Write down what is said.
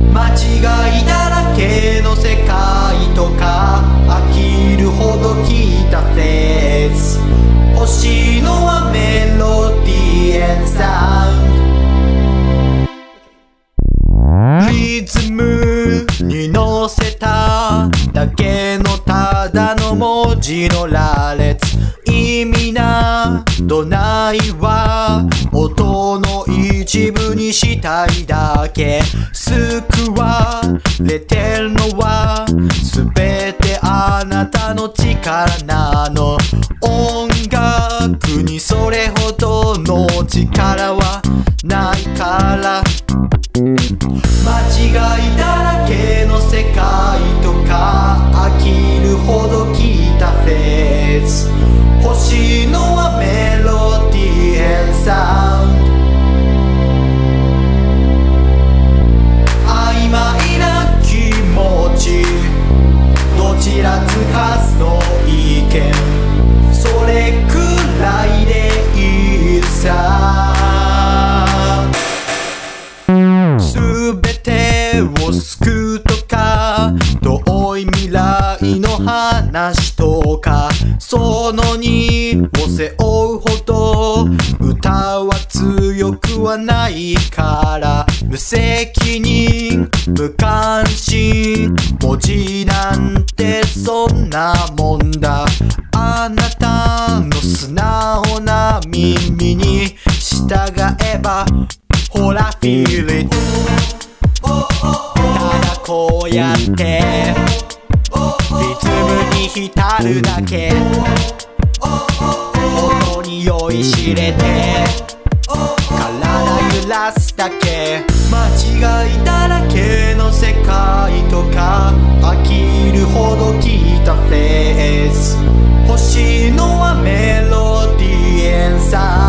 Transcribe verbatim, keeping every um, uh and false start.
間違いだらけの世界とか飽きるほど聞いたフレーズ欲しいのはメロディー and サウンドリズムに乗せただけのただの文字の羅列意味などないわ音の一部にしたいだけ救われてるのは全てあなたの力なの音楽にそれほどの力はないから間違いだらけの世界とか飽きるほど聞いたフレーズ欲しいのはメロディー and サウンド曖昧な気持ちどちらつかずの意見それくらいでいいさ全てを救うとか遠い未来の話とかその荷を背負うほど歌は強くはないから無責任無関心文字なんてそんなもんだあなたの素直な耳に従えばほら feel it ただこうやってリズムに浸るだけ音に酔いしれて体揺らすだけ間違いだらけの世界とか飽きるほど聞いたフレーズ欲しいのはメロディー and サウンド